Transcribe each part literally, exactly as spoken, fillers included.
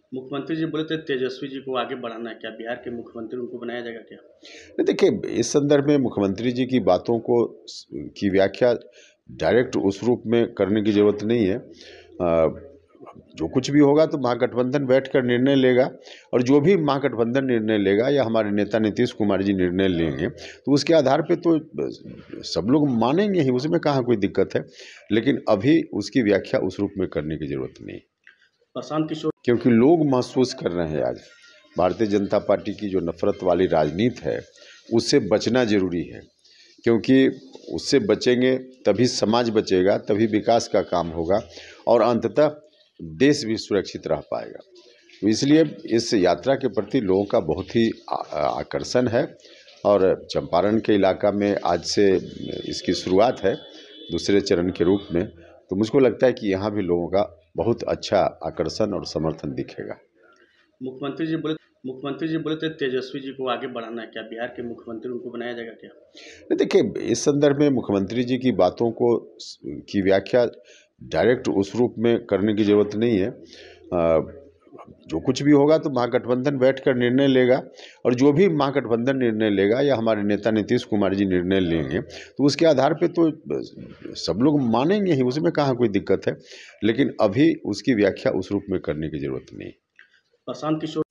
मुख्यमंत्री जी बोले थे तेजस्वी जी को आगे बढ़ाना है, क्या बिहार के मुख्यमंत्री उनको बनाया जाएगा क्या? नहीं, देखिए, इस संदर्भ में मुख्यमंत्री जी की बातों को की व्याख्या डायरेक्ट उस रूप में करने की ज़रूरत नहीं है। अ, जो कुछ भी होगा तो महागठबंधन बैठकर निर्णय लेगा, और जो भी महागठबंधन निर्णय लेगा या हमारे नेता नीतीश कुमार जी निर्णय लेंगे तो उसके आधार पे तो सब लोग मानेंगे ही, उसमें कहाँ कोई दिक्कत है। लेकिन अभी उसकी व्याख्या उस रूप में करने की ज़रूरत नहीं, प्रशांत किशोर क्योंकि लोग महसूस कर रहे हैं आज भारतीय जनता पार्टी की जो नफरत वाली राजनीति है उससे बचना जरूरी है, क्योंकि उससे बचेंगे तभी समाज बचेगा, तभी विकास का काम होगा और अंततः देश भी सुरक्षित रह पाएगा। तो इसलिए इस यात्रा के प्रति लोगों का बहुत ही आकर्षण है, और चंपारण के इलाका में आज से इसकी शुरुआत है दूसरे चरण के रूप में, तो मुझको लगता है कि यहाँ भी लोगों का बहुत अच्छा आकर्षण और समर्थन दिखेगा। मुख्यमंत्री जी बोले मुख्यमंत्री जी बोले थे तेजस्वी जी को आगे बढ़ाना है, क्या बिहार के मुख्यमंत्री उनको बनाया जाएगा क्या? नहीं, देखिए, इस संदर्भ में मुख्यमंत्री जी की बातों को की व्याख्या डायरेक्ट उस रूप में करने की ज़रूरत नहीं है। अ, जो कुछ भी होगा तो महागठबंधन बैठकर निर्णय लेगा, और जो भी महागठबंधन निर्णय लेगा या हमारे नेता नीतीश कुमार जी निर्णय लेंगे तो उसके आधार पे तो सब लोग मानेंगे ही, उसमें कहाँ कोई दिक्कत है। लेकिन अभी उसकी व्याख्या उस रूप में करने की ज़रूरत नहीं। प्रशांत किशोर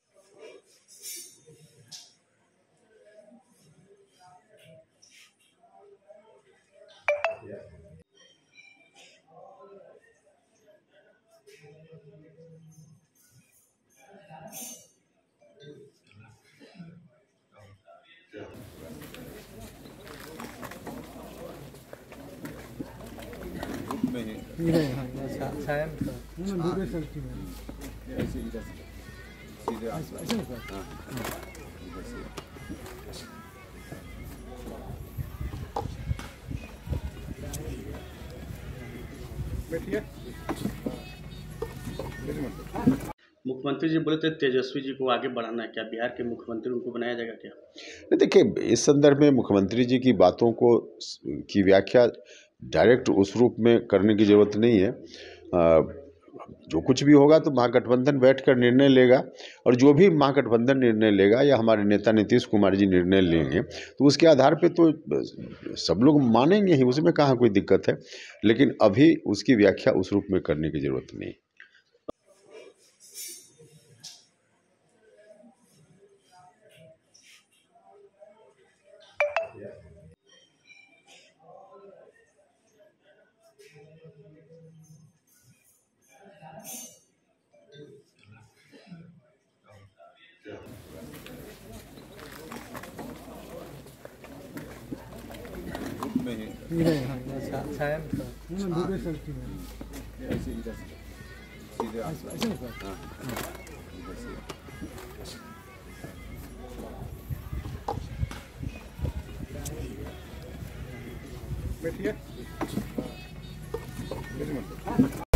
मुख्यमंत्री जी बोले थे तेजस्वी जी को आगे बढ़ाना है, क्या बिहार के मुख्यमंत्री उनको बनाया जाएगा क्या? नहीं, देखिए, इस संदर्भ में मुख्यमंत्री जी की बातों को की व्याख्या डायरेक्ट उस रूप में करने की ज़रूरत नहीं है। अ, जो कुछ भी होगा तो महागठबंधन बैठकर निर्णय लेगा, और जो भी महागठबंधन निर्णय लेगा या हमारे नेता नीतीश कुमार जी निर्णय लेंगे तो उसके आधार पे तो सब लोग मानेंगे ही, उसमें कहाँ कोई दिक्कत है। लेकिन अभी उसकी व्याख्या उस रूप में करने की ज़रूरत नहीं। बैठिए।